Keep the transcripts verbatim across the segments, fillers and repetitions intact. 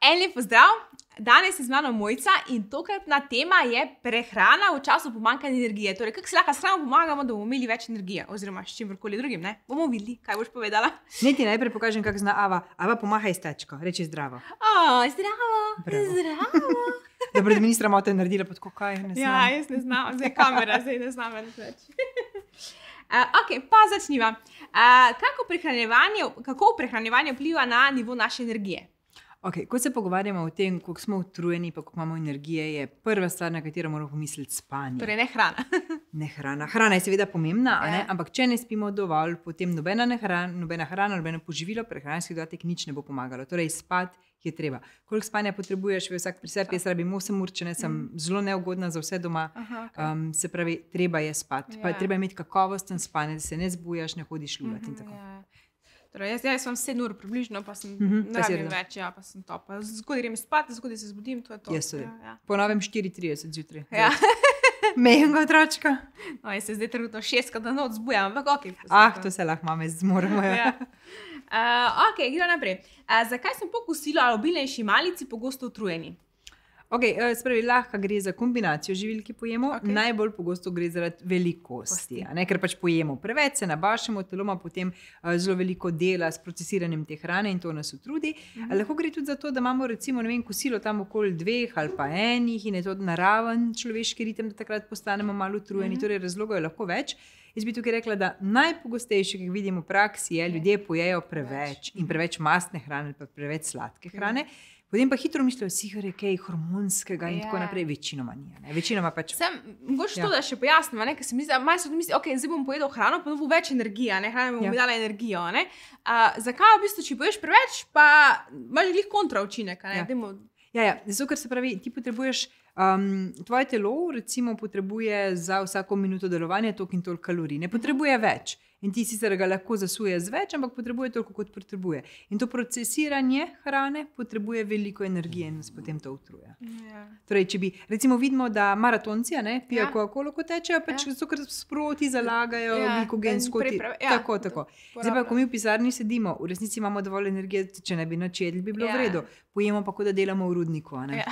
En lep pozdrav, danes je z mano Mojca in tokratna tema je prehrana v času pomanjkanja energije. Torej, kako se lahko s hrano pomagamo, da bomo imeli več energije, oziroma s čimkoli drugim, ne? Bomo videli, kaj boš povedala. Naj ti najprej pokažem, kako zna Ava. Ava, pomahaj s tačko, reči zdravo. O, zdravo, Bravo. zdravo. Dobro, da mi ni sramota naredila pod kokaj, ne znam. Ja, jaz ne znam, zdaj kamera, zdaj ne znam več več. Uh, ok, pa začniva. Uh, kako prehranjevanje, kako prehranjevanje vpliva na nivo naše energije? Ok, ko se pogovarjamo o tem, koliko smo utrujeni, pa koliko imamo energije, je prva stvar, na katero moramo pomisliti spanje. Torej, ne hrana. Ne hrana. Hrana je seveda pomembna, a ne? Ja. Ampak če ne spimo dovolj, potem nobena, ne hrana, nobena hrana, nobeno poživilo, prehranski dodatek nič ne bo pomagalo. Torej, spati je treba. Koliko spanja potrebuješ, ve vsak pri sebi, jaz rabim osem ur, če ne sem mm. zelo neugodna za vse doma. Aha, okay. um, se pravi, treba je spati. Ja. Pa je treba imeti kakovosten spanje, da se ne zbujaš, ne hodiš lulati in tako. Ja. Torej, jaz, jaz sem sedem ur približno, pa sem Mhm, ne rabim pasirno. več, ja, pa sem top. Zgodaj grem spat, zgodaj se zbudim, to je to. Jaz tudi. Ja, ja. Po novem štiri trideset zjutraj. Ja. Mejenga otročka. No, jaz se zdaj trenutno šestkrat na noč zbujam, ampak ok. Ah, to se lahko mame zmoremo. Ja. Ja. Uh, ok, gremo naprej. Uh, zakaj smo po kosilu ali obilnejši malici pogosto utrujeni? Okay, spravi, lahko gre za kombinacijo živil, ki pojemo. Okej. Najbolj pogosto gre zaradi velikosti, a ne, ker pač pojemo preveč, se nabašemo, telo ima potem uh, zelo veliko dela s procesiranjem te hrane in to nas utrudi. Mhm. Lahko gre tudi za to, da imamo recimo ne vem, kosilo tam okoli dveh ali pa enih in je to naraven človeški ritem, da takrat postanemo malo utrujeni. Mhm. Torej, razlogov je lahko več. Jaz bi tukaj rekla, da najpogostejše, ki jih vidim v praksi, je, ljudje pojejo preveč in preveč mastne hrane, pa preveč sladke hrane. Potem pa hitro mislijo, da je kaj hormonskega in Ja. tako naprej. Večinoma ni. Ne? Večinoma pač. Sem, mogoče Ja. to, da še pojasnim, ne, ker se mi zdi, malo se misli, ok, zdaj bom pojedel hrano, pa bo več energije, ne, hrana mi bo Ja. dala energijo, ne. Uh, zakaj v bistvu, če poješ preveč, pa imaš glih kontra učinek, ne, Ja. dajmo. Ja, ja, zato, ker se pravi, ti potrebuješ, um, tvoje telo recimo potrebuje za vsako minuto delovanja toliko in toliko kalorij. Ne potrebuje več. In ti sicer ga lahko zasuje z več, ampak potrebuje toliko, kot potrebuje. In to procesiranje hrane potrebuje veliko energije in nas potem to utruje. Ja. Torej, če bi, recimo vidimo, da maratonci, a ne, pijo Ja. Coca-Colo, ko tečejo, pač Ja. zato, ker sproti zalagajo Ja, glikogensko. in ti- prepre- ja, Tako, tako. Zdaj pa, ko mi v pisarni sedimo, v resnici imamo dovolj energije, če ne bi nič jedli, bi bilo Ja. v redu. Pojemo pa, kot da delamo v rudniku, a ne. Ja.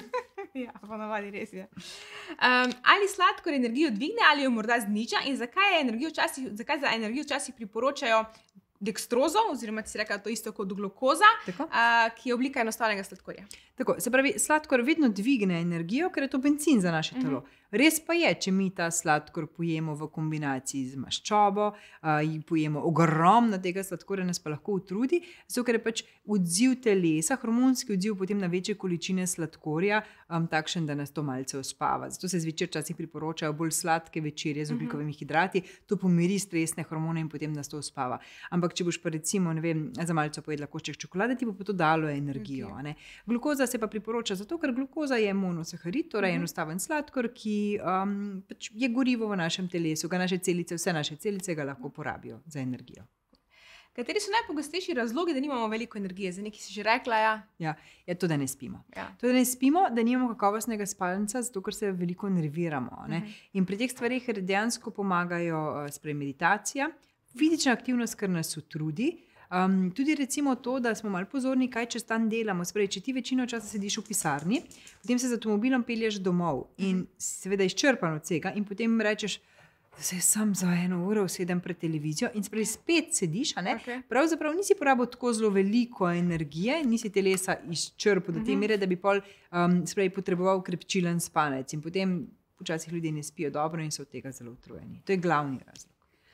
Ja, ponavadi res je. Um, ali sladkor energijo dvigne ali jo morda zniža in zakaj, je energijo včasih, zakaj za energijo včasih priporočajo dekstrozo, oziroma ti si rekla to isto kot glukoza, Tako? uh, ki je oblika enostavnega sladkorja. Tako, se pravi, sladkor vedno dvigne energijo, ker je to bencin za naše telo. Res pa je, če mi ta sladkor pojemo v kombinaciji z maščobo, uh, pojemo ogromno tega sladkorja, nas pa lahko utrudi, zato ker je pač odziv telesa, hormonski odziv potem na večje količine sladkorja, um, takšen, da nas to malce uspava. Zato se zvečer včasih priporočajo bolj sladke večerje z ogljikovimi hidrati, to pomiri stresne hormone in potem nas to uspava. Ampak če boš pa recimo, ne vem, za malce pojedla košček čokolade, ti bo pa to dalo energijo. a ne. Glukoza se pa priporoča zato, ker glukoza je monosaharid, torej Mhm. enostaven sladkor, ki um, pač je gorivo v našem telesu, ga naše celice, vse naše celice ga lahko porabijo za energijo. Kateri so najpogostejši razlogi, da nimamo veliko energije? Za nekaj si že rekla, ja. Ja, je to, da ne spimo. Ja. To, da ne spimo, da nimamo kakovostnega spalnica, zato ker se veliko nerviramo. Ne? Mhm. In pri teh stvareh dejansko pomagajo uh, sprej meditacija, fizična aktivnost, ker nas utrudi. Um, tudi recimo to, da smo malo pozorni, kaj čez dan delamo. Sprej, če ti večino časa sediš v pisarni, potem se z avtomobilom pelješ domov in seveda izčrpan od vsega in potem rečeš, da se sam za eno uro usedem pred televizijo in sprej spet sediš, a ne? Okej. Pravzaprav nisi porabil tako zelo veliko energije, nisi telesa izčrpal do te mere, da bi pol um, sprej potreboval krepčilen spanec in potem včasih ljudje ne spijo dobro in so od tega zelo utrujeni. To je glavni razlog.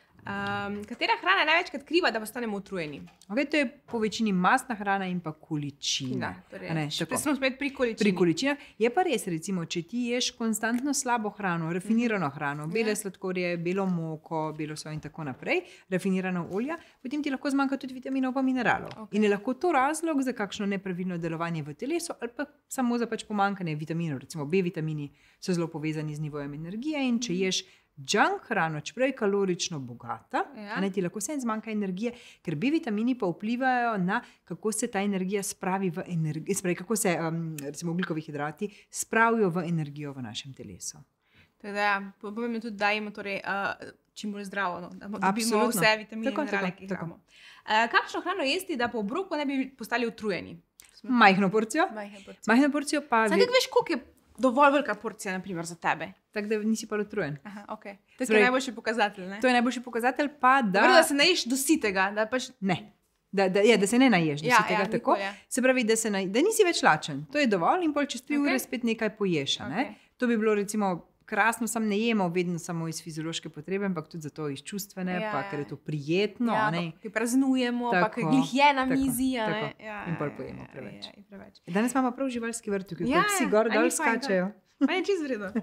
Um, katera hrana je največkrat kriva, da postanemo utrujeni? Okay, to je po večini mastna hrana in pa količina. torej, a ne, še- tako. smo spet pri količini. Pri količinah je pa res, recimo, če ti ješ konstantno slabo hrano, rafinirano hrano, bele Ja. sladkorje, belo moko, belo sojo in tako naprej, rafinirano olja, potem ti lahko zmanjka tudi vitaminov in mineralov. Okej. In je lahko to razlog za kakšno nepravilno delovanje v telesu ali pa samo za pač pomanjkanje vitaminov. Recimo B vitamini so zelo povezani z nivojem energije in če ješ junk hrano, čeprav je kalorično bogata, Ja. a ne, ti lahko vseeno zmanjka energije, ker B vitamini pa vplivajo na kako se ta energija spravi v energijo, spravi, kako se um, recimo ogljikovi hidrati spravijo v energijo v našem telesu. Tako da, pomembno tudi, da jemo torej, uh, čim bolj zdravo, no, da dobimo Absolutno. vse vitamine Tako, in minerale, tako, ki jih tako. imamo. Uh, kakšno hrano jesti, da po obroku ne bi postali utrujeni? Majhno porcijo. Majhne porcije. Majhno porcijo pa Zdaj, ve- kako veš, koliko je dovolj velika porcija, na primer, za tebe? tako, da nisi pa utrujen. Aha, okay. To je Torej- najboljši pokazatelj, ne? To je najboljši pokazatelj, pa da, Da, da se ne ješ do sitega, da pač... ne. Da, da, je, da se ne naješ, da Ja, si tega ja, tako. nikoli, ja. Se pravi, da, se naj, da nisi več lačen. To je dovolj in pol čez tri Okej. ure spet nekaj poješ. a Ne? Okej. To bi bilo recimo krasno, sam ne jemo vedno samo iz fiziološke potrebe, ampak tudi zato iz čustvene, Ja, pa ja. ker je to prijetno. ja, a ne. pa, ki praznujemo, pa Tako, ki glih je na tako, mizi, a ne? tako. Ja, In pol ja, pojemo ja, preveč. Ja, in preveč. Danes imamo prav živalski vrt, ki Ja, ja, psi ja, gor a dol ni fajn, to? skačejo. Meni je čisto v redu.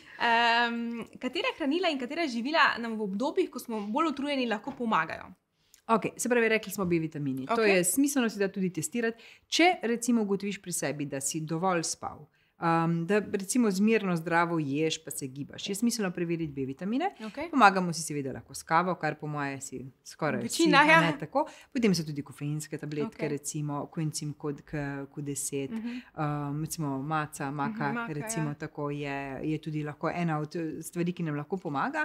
Um, katera hranila in katera živila nam v obdobjih, ko smo bolj utrujeni, lahko pomagajo? Okay, se pravi, rekli smo B vitamini. Okay. To Okej. je smiselno si da tudi testirati. Če recimo ugotoviš pri sebi, da si dovolj spal, um, da recimo zmerno zdravo ješ, pa se gibaš, je smiselno preveriti B vitamine. Okay. Pomagamo si seveda lahko s kavo, kar po moje si skoraj Večina, vsi, a ja. ne, tako. Potem so tudi kofeinske tabletke, Okej. okay. recimo koencim kod Q deset, Mhm. um, recimo maca, maka, Mhm, maka, recimo ja. tako je, je tudi lahko ena od eh, stvari, ki nam lahko pomaga.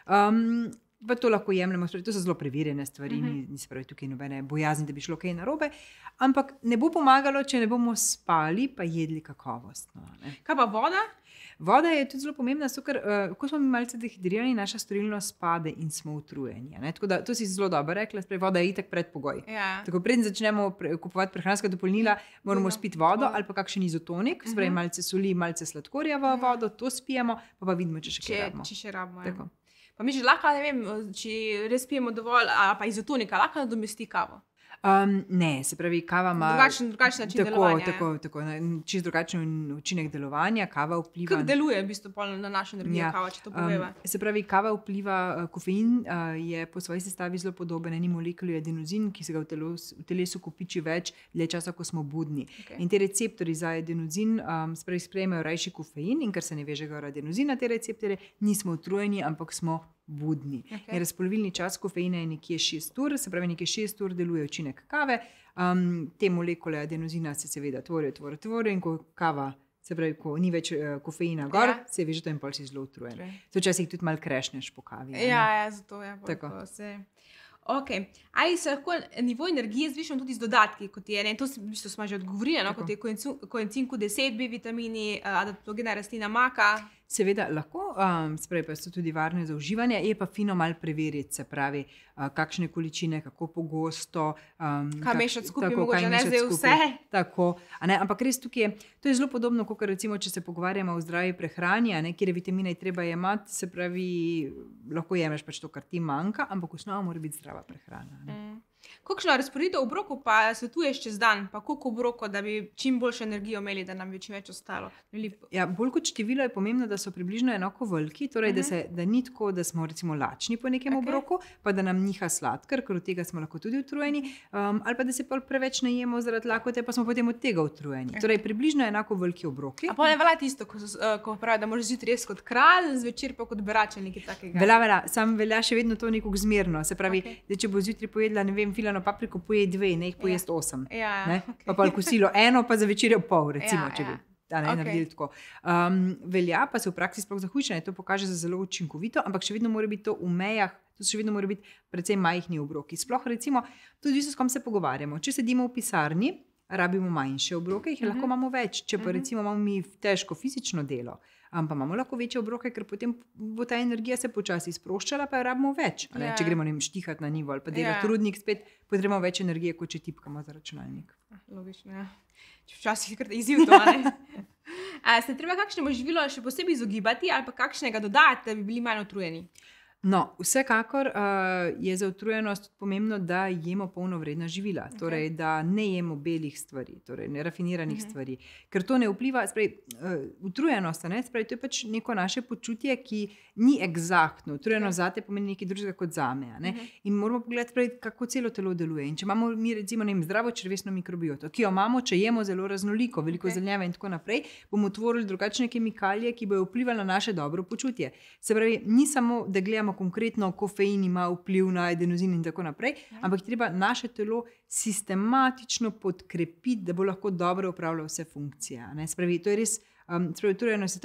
Um, Pa to lahko jemljemo, to so zelo preverjene stvari, Mhm. ni, ni se pravi tukaj nobene bojazni, da bi šlo kaj narobe. Ampak ne bo pomagalo, če ne bomo spali, pa jedli kakovostno. Ne. Kaj pa voda? Voda je tudi zelo pomembna, zato ker uh, ko smo mi malce dehidrirani, naša storilnost pade in smo utrujeni. a Ne? Tako da to si zelo dobro rekla, sprej voda je itak predpogoj. Ja. Tako preden začnemo pre, kupovati prehranska dopolnila, moramo Nujno. spiti vodo Vodo. ali pa kakšen izotonik, sprej Mhm. malce soli, malce sladkorja v vodo, to spijemo, pa, pa vidimo, če še kaj Če, rabimo. če še rabimo. Ja. Tako. Pa mi že lahko, ne vem, če res pijemo dovolj, a pa izotonika, lahko nadomesti kavo. Um, ne, se pravi, kava ima Drugačen, drugačen način tako, delovanja. tako, tako, na- čisto drugačen učinek delovanja, kava vpliva. Kako deluje v bistvu pol na našo energijo, Ja, ja. kava, če to poveva? Um, se pravi, kava vpliva, uh, kofein uh, je po svoji sestavi zelo podoben eni molekuli adenozin, ki se ga v, telos, v telesu kopiči več dlje časa, ko smo budni. Okay. In te receptori za adenozin um, spravi, sprejmejo rajši kofein, in ker se ne veže gor adenozin na te receptorje, nismo utrujeni, ampak smo budni. Okay. In razpolovilni čas kofeina je nekje šest ur, se pravi, nekje šest ur deluje učinek kave. Um, te molekule adenozina se seveda tvorijo, tvorijo, tvorijo, in ko kava, se pravi, ko ni več uh, kofeina gor, Ja. ja. se veže to in pol si zelo utrujen. Torej. To včasih tudi malo krešneš po kavi. a ne? Ja, ja, zato je Tako. pa vse. Okay. Ali se lahko nivo energije zvišamo tudi z dodatki, kot je, ne, to v bistvu smo že odgovorili, no, Tako. kot je koencin- koencin Q deset, B vitamini, uh, adaptogena rastlina maka. Seveda lahko, um, spravi, pa so tudi varne za uživanje, je pa fino malo preveriti, se pravi, uh, kakšne količine, kako pogosto. Um, Kaj mešati skupaj, tako, mogoče kaj ne mešati zdaj skupaj. vse. Tako, a ne, ampak res tukaj je, to je zelo podobno, kot recimo, če se pogovarjamo o zdravi prehrani, a ne, kjer vitamine je treba jemati, se pravi, lahko jemeš pač to, kar ti manjka, ampak osnova mora biti zdrava prehrana. a ne. Mm. Kakšno razporeditev obrokov pa svetuješ čez dan, pa koliko obrokov, da bi čim boljšo energijo imeli, da nam bi čim več ostalo? Bili... Ja, bolj kot število je pomembno, da so približno enako veliki, torej Mhm. da, se, da ni tako, da smo recimo lačni po nekem Okej. okay. obroku, pa da nam niha sladkor, ker od tega smo lahko tudi utrujeni, um, ali pa da se pol preveč najemo zaradi lakote, pa smo potem od tega utrujeni. Okej. Torej, približno enako veliki obroki. A pa ne velja tisto, ko, so, uh, ko pravi, da moraš zjutraj res kot kralj, zvečer pa kot berač ali nekaj takega. Velja, velja, sam velja še vedno to nekako zmerno. Se pravi, Okej. okay. če bo zjutraj pojedla, ne vem, filano papriko, poje dve, ne jih pojesti Ja. osem. Ja, Ne? okej. Pa pa kosilo eno, pa za večerjo pol, recimo, Ja, če ja. bi da ne Okej. naredili tako. Um, velja pa se v praksi sploh za hujšanje, to pokaže za zelo učinkovito, ampak še vedno mora biti to v mejah, to še vedno mora biti precej majhni obroki. Sploh recimo, tudi s kom se pogovarjamo. Če sedimo v pisarni, rabimo manjše obroke, jih Mhm. lahko imamo več. Če pa Mhm. recimo imamo mi težko fizično delo, um, pa imamo lahko večje obroke, ker potem bo ta energija se počasi sproščala, pa jo rabimo več. a ne. Ja. Če gremo ne vem, štihati na nivo ali pa delati Ja. rudnik, spet potrebujemo več energije, kot če tipkamo za računalnik. Ah, logično, ja. Če včasih je kar izziv to, a ne? A se treba kakšnemu živilu še posebej izogibati ali pa kakšnega dodati, da bi bili manj utrujeni? No, vsekakor uh, je za utrujenost pomembno, da jemo polnovredna živila, okay. Torej da ne jemo belih stvari, torej nerafiniranih uh-huh. stvari, ker to ne vpliva. Sprej, uh, utrujenost, ne, sprej, to je pač neko naše počutje, ki ni eksaktno. Utrujenost okay. zate pomeni nekaj drugega kot zame. Uh-huh. In moramo pogledati, sprej, kako celo telo deluje. In če imamo mi recimo ne vem, zdravo črevesno mikrobioto, ki jo imamo, če jemo zelo raznoliko, veliko okay. zelenjave in tako naprej, bomo tvorili drugačne kemikalije, ki bodo vplivali na naše dobro počutje. Se pravi, ni samo, da gledamo konkretno, kofein ima vpliv na adenozin in tako naprej, ja. ampak treba naše telo sistematično podkrepiti, da bo lahko dobro upravljalo vse funkcije. Ne? Spravi, to je res, um, spravi, utrujenost je tak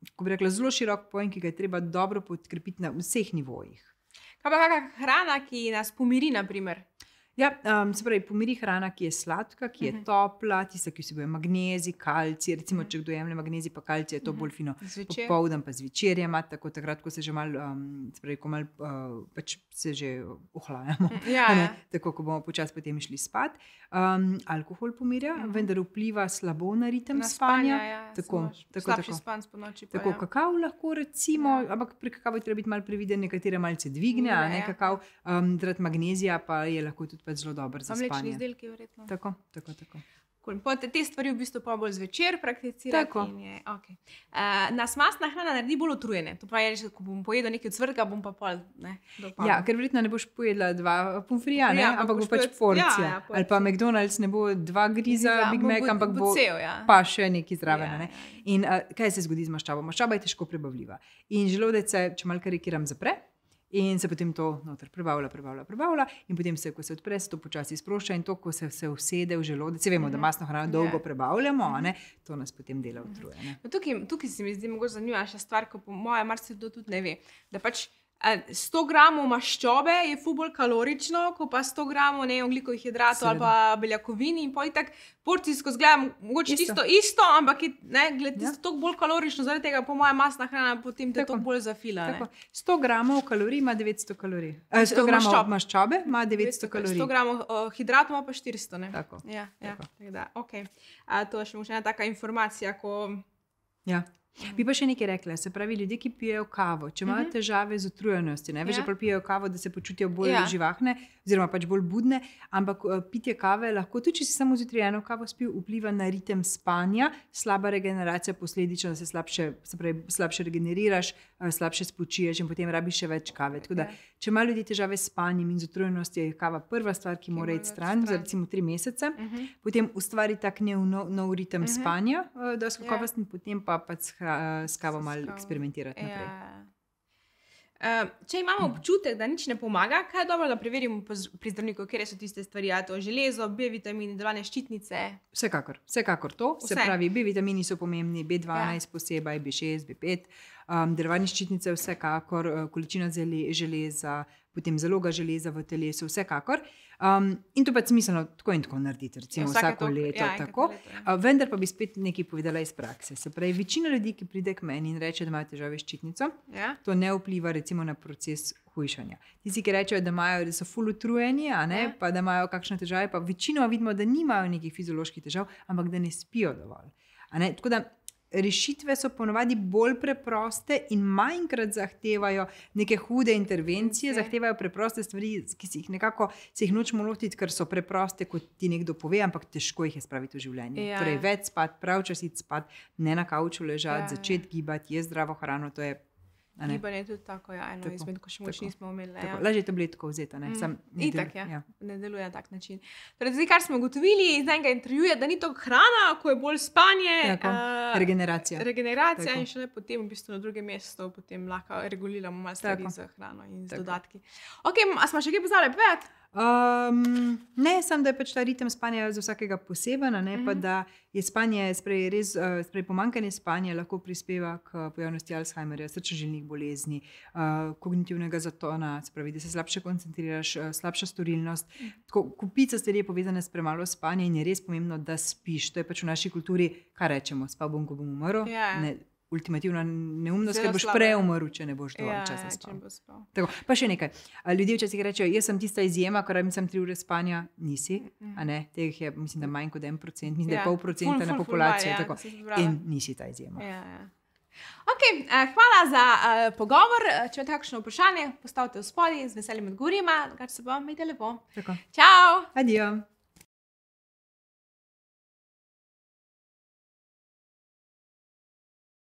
ko bi rekla, zelo širok pojem, ki ga je treba dobro podkrepiti na vseh nivojih. Kaj pa kakšna hrana, ki nas pomiri, na primer? Ja, um, se pravi, pomiri hrana, ki je sladka, ki je uh -huh. topla, tista, ki vsebuje magnezij, kalcij. Recimo, če kdo jemlje magnezij pa kalcij, je to uh -huh. bolj fino. Popoldan pa zvečer ima, tako takrat, ko se že malo, um, se pravi, ko malo uh, pač se že ohlajamo. Ja, ja. Tako, ko bomo počasi potem išli spat. Um, alkohol pomirja, uh -huh. vendar vpliva slabo na ritem na spanja. spanja ja, tako, tako, slabši tako. span po noči. Pa, tako ja. Kakav lahko recimo, ja. ampak pri kakavu treba biti malo previden, nekatere malce dvigne, ja, a ne ja. kakav. Um, zaradi magnezija pa je lahko tudi pač zelo dober za mlečni spanje. izdelki, verjetno. Tako, tako, tako. Cool. Te, te stvari v bistvu pa bolj zvečer prakticirati. Tako. Je, okay. uh, nas masna hrana naredi bolj utrujene. To pa je, že, ko bom pojedel nekaj cvrka, bom pa pol. Ne, ja, ker verjetno ne boš pojedla dva pomfrija, ja, ampak bo pač porcija. Ja, ja, ali pa McDonald's ne bo dva griza, ja, Big Mac, ampak bo, bo cel, ja. pa še nekaj zraven. Ja, ne? Ja. In uh, kaj se zgodi z maščobo? Maščoba je težko prebavljiva. In želodec se, če malo karikiram, zapre. In se potem to noter prebavlja, prebavlja, prebavlja, in potem se, ko se odpre, se to počasi sprošča, in to, ko se, se usede v želodec, vemo, da masno hrano dolgo yeah. prebavljamo, a ne, to nas potem dela utrujene. No, tukaj, tukaj se mi zdi mogoče zanimiva še stvar, ko po moje marsikdo tudi ne ve, da pač sto gramov maščobe je ful bolj kalorično, ko pa sto gramov ne ogljikovih hidratov ali pa beljakovin, in pa itak porcijsko zgledam mogoče isto. tisto isto, ampak je, ne, gled, tisto ja. toliko bolj kalorično, zaradi tega po moja masna hrana potem te toliko bolj zafila. Ne? sto gramov kalorij ima devetsto kalorij. Eh, sto gramov maščob. maščobe ima devetsto kalorij. sto gramov uh, hidratov ima pa štiristo. Ne? Tako. Ja, ja, tako. Tak da, okay. A, to je še ena taka informacija, ko... Ja. Bi pa še nekaj rekla, se pravi, ljudje, ki pijejo kavo, če imajo uh -huh. težave z utrujenostjo, ne več, da ja. pijejo kavo, da se počutijo bolj ja. živahne, oziroma pač bolj budne, ampak uh, pitje kave lahko, tudi če si samo z utrujeno kavo spil, vpliva na ritem spanja, slaba regeneracija posledično, da se slabše, se pravi, slabše regeneriraš, uh, slabše spočiješ in potem rabiš še več kave. Tako da, če imajo ljudje težave s spanjem in z utrujenostjo, je kava prva stvar, ki, ki mora iti stran, za recimo tri mesece, uh -huh. potem ustvari tak nov, nov ritem uh -huh. spanja, uh, da so kakovostni, ja. potem pa pač s kavo malo eksperimentirati naprej. Ja. Uh, če imamo občutek, da nič ne pomaga, kaj je dobro, da preverimo pri zdravniku, kje so tiste stvari, a to železo, B vitamini, delovne ščitnice? Vsekakor, vsekakor to. Vse. Se pravi, B vitamini so pomembni, B dvanajst ja. posebej, B šest, B pet, um, delovne ščitnice vsekakor, količina železa, potem zaloga železa v telesu, vsekakor. Um, in to pa je smiselno tako in tako narediti, recimo ja, vsako tok, leto. Ja, tako. leto ja. uh, vendar pa bi spet nekaj povedala iz prakse. Se pravi, večina ljudi, ki pride k meni in reče, da imajo težave s ščitnico, ja. to ne vpliva recimo na proces hujšanja. Tisti, ki rečejo, da, imajo, da so ful utrujeni, a ne, ja. pa da imajo kakšne težave, pa večinoma vidimo, da nimajo nekih fizioloških težav, ampak da ne spijo dovolj. A ne? Tako da rešitve so ponovadi bolj preproste in manjkrat zahtevajo neke hude intervencije, okay. zahtevajo preproste stvari, ki si jih nekako se jih nočemo lotiti, ker so preproste, kot ti nekdo pove, ampak težko jih je spraviti v življenje. Ja. Torej, več spat, prav čas iti spat, ne na kavču ležati, ja, začeti gibati, jesti zdravo hrano, to je gibanje je tudi tako, ja, eno tako, izmed, ko še moč nismo imeli. Ja. Lažje tabletko vzeti, ne? Sam ne Itak, del, ja. Ja. Ne deluje na tak način. Torej, zdaj, kar smo ugotovili iz enega intervjuja, da ni to hrana, ko je bolj spanje. Uh, regeneracija. Regeneracija tako. In šele potem v bistvu na drugem mestu potem lahko reguliramo malo stvari z hrano in z tako. dodatki. Ok, a smo še kaj pozvali povedati? Um, ne, samo da je pač ta ritem spanja za vsakega poseben, ne pa da je spanje, sprej, res, sprej pomanjkanje spanja lahko prispeva k pojavnosti Alzheimerja, srčno-žilnih bolezni, uh, kognitivnega zatona, spravi, da se slabše koncentriraš, uh, slabša storilnost. Tako, kupica stvari je povezana s premalo spanja in je res pomembno, da spiš. To je pač v naši kulturi, kaj rečemo, spal bom, ko bom umrl. Ja. Ne, ultimativna neumnost, ker boš prej umrl, če ne boš dovolj ja, časa spal. spal. Tako, pa še nekaj. Ljudje včasih rečejo, jaz sem tista izjema, ker rabim sem tri ure spanja. Nisi, mm. a ne? Teh je, mislim, da manj kot en procent, mislim, ja. da je pol procenta na populacijo. Ful, ful, ja, in nisi ta izjema. Ja, ja. Ok, hvala za uh, pogovor. Če imate kakšno vprašanje, postavite v spodaj, z veseljem odgovorim, kar se bo, imejte lepo. Tako. Čau! Adijo!